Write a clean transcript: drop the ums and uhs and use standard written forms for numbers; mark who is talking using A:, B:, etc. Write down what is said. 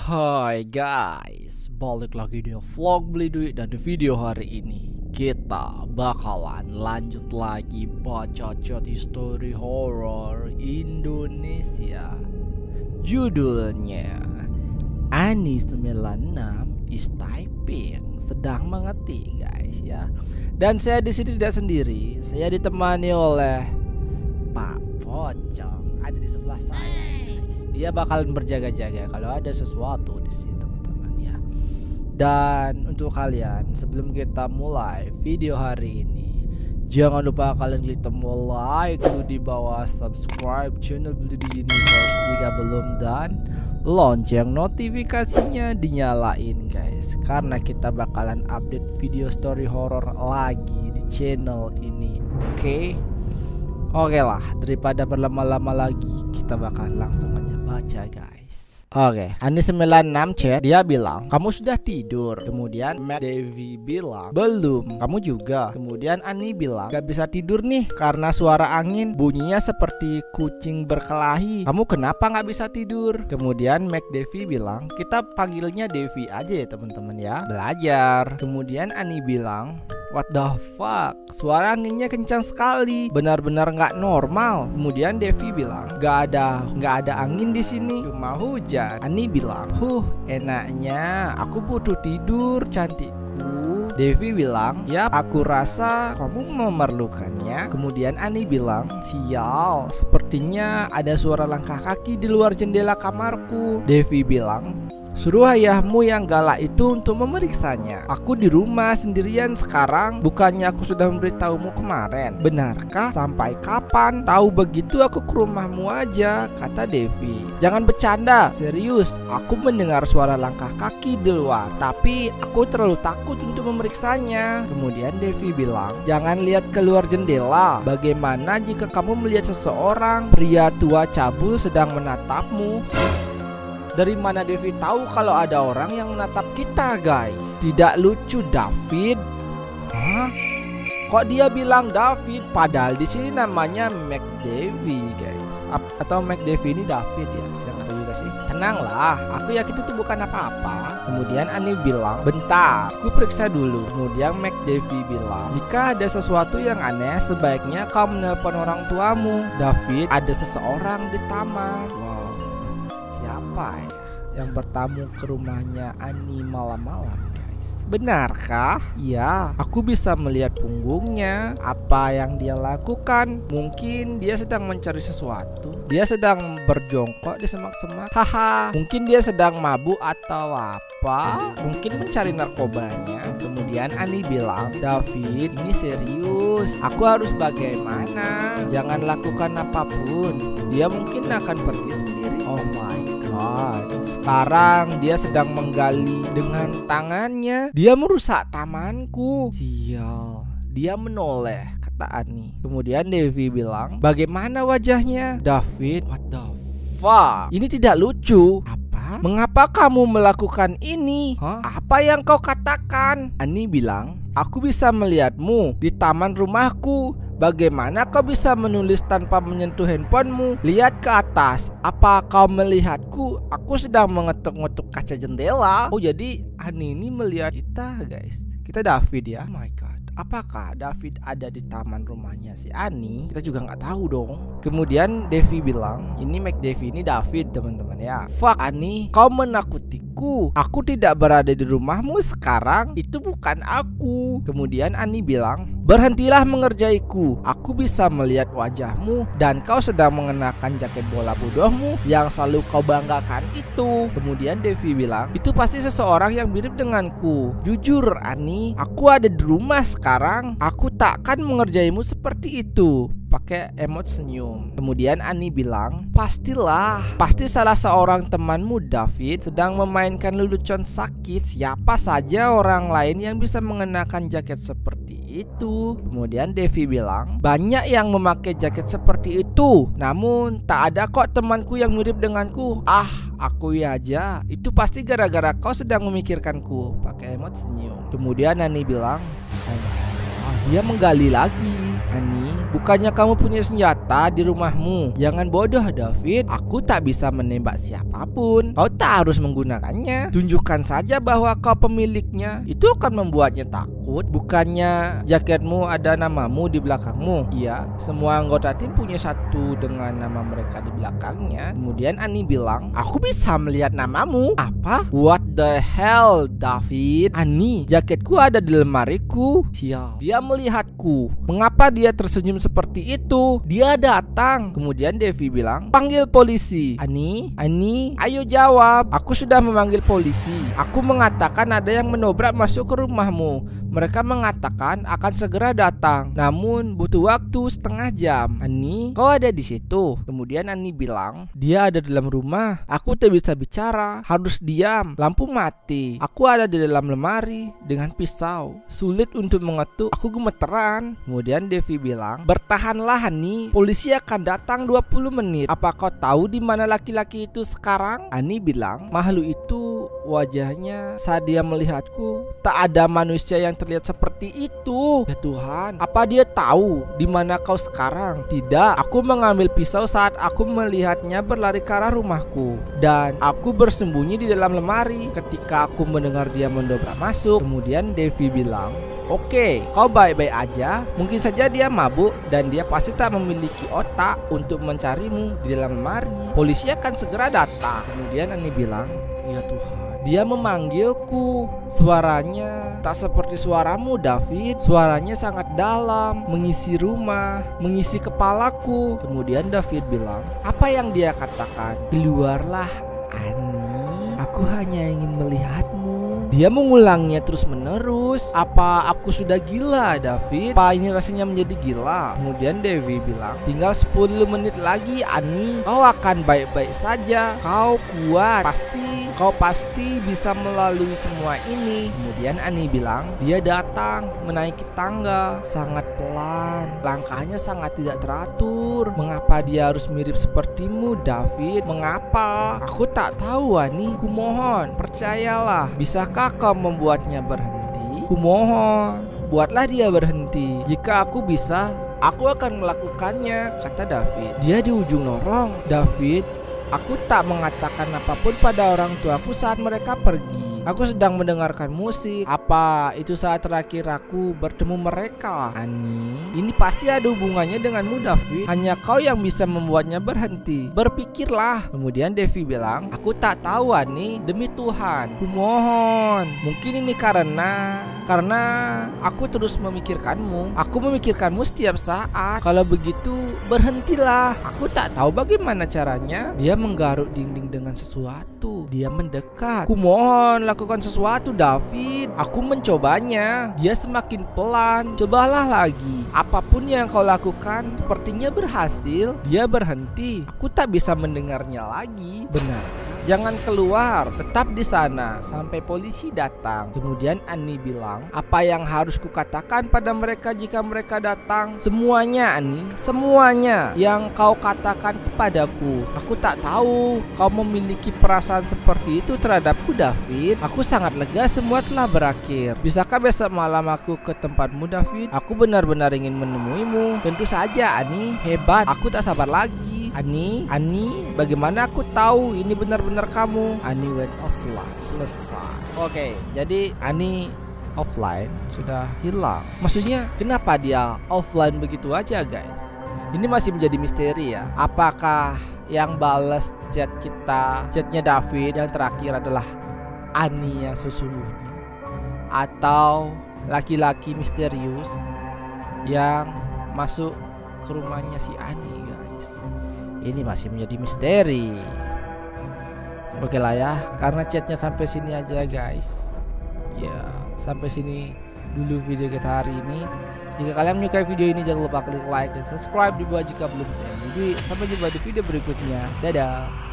A: Hai guys, balik lagi di vlog beli duit, dan di video hari ini kita bakalan lanjut lagi baca chat history horror Indonesia. Judulnya Ani 96 is typing, sedang mengetik guys ya. Dan saya di sini tidak sendiri, saya ditemani oleh Pak Pocong, ada di sebelah saya. Dia bakalan berjaga-jaga kalau ada sesuatu di sini teman-teman ya. Dan untuk kalian, sebelum kita mulai video hari ini, jangan lupa kalian klik tombol like dulu di bawah, subscribe channel Beli Duit Universe jika belum, dan lonceng notifikasinya dinyalain guys, karena kita bakalan update video story horror lagi di channel ini. Oke lah, daripada berlama-lama lagi, kita bakal langsung aja baca guys. Oke, Ani 96 chat, dia bilang kamu sudah tidur. Kemudian Mac Devi bilang belum, kamu juga. Kemudian Ani bilang gak bisa tidur nih karena suara angin bunyinya seperti kucing berkelahi. Kamu kenapa gak bisa tidur? Kemudian Mac Devi bilang kita panggilnya Devi aja ya teman-teman ya, belajar. Kemudian Ani bilang what the fuck, suara anginnya kencang sekali, benar-benar nggak normal. Kemudian Devi bilang nggak ada angin di sini, cuma hujan. Ani bilang enaknya, aku butuh tidur cantikku. Devi bilang ya, aku rasa kamu memerlukannya. Kemudian Ani bilang sial, sepertinya ada suara langkah kaki di luar jendela kamarku. Devi bilang suruh ayahmu yang galak itu untuk memeriksanya. Aku di rumah sendirian sekarang. Bukannya aku sudah memberitahumu kemarin? Benarkah? Sampai kapan? Tahu begitu aku ke rumahmu aja, kata Devi. Jangan bercanda, serius. Aku mendengar suara langkah kaki di luar, tapi aku terlalu takut untuk memeriksanya. Kemudian Devi bilang jangan lihat keluar jendela. Bagaimana jika kamu melihat seseorang pria tua cabul sedang menatapmu? Dari mana Devi tahu kalau ada orang yang menatap kita guys? Tidak lucu David. Hah? Kok dia bilang David? Padahal di sini namanya Mac Devi guys. Atau Mac Devi ini David ya? Saya nggak tahu juga sih. Tenanglah, aku yakin itu bukan apa-apa. Kemudian Ani bilang bentar, aku periksa dulu. Kemudian Mac Devi bilang jika ada sesuatu yang aneh, sebaiknya kau menelpon orang tuamu. David, ada seseorang di taman. Wow, siapa ya yang bertamu ke rumahnya Ani malam-malam guys? Benarkah? Ya, aku bisa melihat punggungnya. Apa yang dia lakukan? Mungkin dia sedang mencari sesuatu. Dia sedang berjongkok di semak-semak. Haha, mungkin dia sedang mabuk atau apa? Mungkin mencari narkobanya. Kemudian Ani bilang, David, ini serius. Aku harus bagaimana? Jangan lakukan apapun. Dia mungkin akan pergi sendiri. Oh my god, sekarang dia sedang menggali dengan tangannya. Dia merusak tamanku. Sial, dia menoleh, kata Ani. Kemudian Devi bilang bagaimana wajahnya? David, what the fuck, ini tidak lucu. Apa? Mengapa kamu melakukan ini? Apa yang kau katakan? Ani bilang aku bisa melihatmu di taman rumahku. Bagaimana kau bisa menulis tanpa menyentuh handphonemu? Lihat ke atas. Apa kau melihatku? Aku sedang mengetuk-ngetuk kaca jendela. Oh, jadi Ani ini melihat kita guys. Kita David ya. Oh my god, apakah David ada di taman rumahnya si Ani? Kita juga nggak tahu dong. Kemudian Devi bilang ini Mac Devi ini David teman-teman ya. Fuck Ani, kau menakutiku. Aku tidak berada di rumahmu sekarang. Itu bukan aku. Kemudian Ani bilang berhentilah mengerjaiku. Aku bisa melihat wajahmu dan kau sedang mengenakan jaket bola bodohmu yang selalu kau banggakan itu. Kemudian Devi bilang itu pasti seseorang yang mirip denganku. Jujur Ani, aku ada di rumah sekarang. Aku takkan mengerjaimu seperti itu. Pakai emot senyum. Kemudian Ani bilang pastilah, pasti salah seorang temanmu David sedang memainkan lelucon sakit. Siapa saja orang lain yang bisa mengenakan jaket seperti itu? Kemudian Devi bilang banyak yang memakai jaket seperti itu, namun tak ada kok temanku yang mirip denganku. Aku aja. Itu pasti gara-gara kau sedang memikirkanku. Pakai emot senyum. Kemudian Ani bilang dia menggali lagi. Ani, bukannya kamu punya senjata di rumahmu? Jangan bodoh David, aku tak bisa menembak siapapun. Kau tak harus menggunakannya. Tunjukkan saja bahwa kau pemiliknya. Itu akan membuatnya takut. Bukannya jaketmu ada namamu di belakangmu? Iya, semua anggota tim punya satu dengan nama mereka di belakangnya. Kemudian Ani bilang, aku bisa melihat namamu. Apa? What the hell David? Ani, jaketku ada di lemariku. Sial, dia melihatku. Mengapa dia tersenyum seperti itu? Dia datang. Kemudian Devi bilang, panggil polisi. Ani, ayo jawab. Aku sudah memanggil polisi. Aku mengatakan ada yang menobrak masuk ke rumahmu. Mereka mengatakan akan segera datang, namun butuh waktu setengah jam. Ani, kau ada di situ? Kemudian Ani bilang, dia ada dalam rumah. Aku tak bisa bicara, harus diam. Lampu mati. Aku ada di dalam lemari dengan pisau. Sulit untuk mengetuk. Aku gemeteran. Kemudian Devi bilang, bertahanlah Ani, polisi akan datang 20 menit. Apa kau tahu di mana laki-laki itu sekarang? Ani bilang, makhluk itu wajahnya saat dia melihatku tak ada manusia yang terlihat seperti itu. Ya Tuhan, apa dia tahu di mana kau sekarang? Tidak, aku mengambil pisau saat aku melihatnya berlari ke arah rumahku, dan aku bersembunyi di dalam lemari ketika aku mendengar dia mendobrak masuk. Kemudian Devi bilang, oke, kau baik-baik aja. Mungkin saja dia mabuk dan dia pasti tak memiliki otak untuk mencarimu di dalam lemari. Polisi akan segera datang. Kemudian Ani bilang, ya Tuhan, dia memanggilku. Suaranya tak seperti suaramu David. Suaranya sangat dalam, mengisi rumah, mengisi kepalaku. Kemudian David bilang, apa yang dia katakan? Keluarlah Ani, aku hanya ingin melihatmu. Dia mengulangnya terus menerus. Apa aku sudah gila David? Apa ini rasanya menjadi gila? Kemudian Devi bilang, tinggal 10 menit lagi Ani, kau akan baik-baik saja. Kau kuat, kau pasti bisa melalui semua ini. Kemudian Ani bilang, dia datang menaiki tangga sangat pelan. Langkahnya sangat tidak teratur. Mengapa dia harus mirip sepertimu David? Mengapa? Aku tak tahu Ani. Kumohon, percayalah. Bisakah kau membuatnya berhenti? Kumohon, buatlah dia berhenti. Jika aku bisa, aku akan melakukannya, kata David. Dia di ujung lorong. David, aku tak mengatakan apapun pada orang tuaku saat mereka pergi. Aku sedang mendengarkan musik. Apa itu saat terakhir aku bertemu mereka? Ani, ini pasti ada hubungannya denganmu David. Hanya kau yang bisa membuatnya berhenti. Berpikirlah. Kemudian Devi bilang, aku tak tahu Ani, demi Tuhan, kumohon. Mungkin ini karena aku terus memikirkanmu. Aku memikirkanmu setiap saat. Kalau begitu, berhentilah. Aku tak tahu bagaimana caranya. Dia menggaruk dinding dengan sesuatu. Dia mendekat. Kumohon, lakukan sesuatu David. Aku mencobanya. Dia semakin pelan. Cobalah lagi. Apapun yang kau lakukan sepertinya berhasil. Dia berhenti. Aku tak bisa mendengarnya lagi. Benar. Jangan keluar, tetap di sana sampai polisi datang. Kemudian Ani bilang, apa yang harus kukatakan pada mereka jika mereka datang? Semuanya Ani, semuanya yang kau katakan kepadaku. Aku tak tahu kau memiliki perasaan seperti itu terhadapku David. Aku sangat lega semua telah berakhir. Bisakah besok malam aku ke tempatmu David? Aku benar-benar ingin menemuimu. Tentu saja Ani, hebat. Aku tak sabar lagi. Ani, bagaimana aku tahu ini benar-benar kamu? Ani went offline. Selesai. Oke, jadi Ani offline, sudah hilang. Maksudnya kenapa dia offline begitu aja guys? Ini masih menjadi misteri ya. Apakah yang balas chatnya David yang terakhir adalah Ani yang sesungguhnya, atau laki-laki misterius yang masuk ke rumahnya si Ani guys? Ini masih menjadi misteri. Oke lah ya, karena chatnya sampai sini aja guys. Ya, sampai sini dulu video kita hari ini. Jika kalian menyukai video ini, jangan lupa klik like dan subscribe di bawah jika belum. Jadi sampai jumpa di video berikutnya. Dadah.